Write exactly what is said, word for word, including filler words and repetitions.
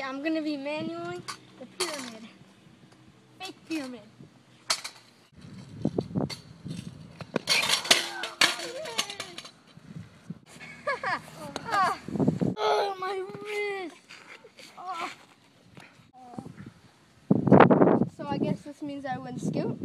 I'm gonna be manually the pyramid. Fake pyramid. Oh, my wrist! Oh. So I guess this means I win scoot.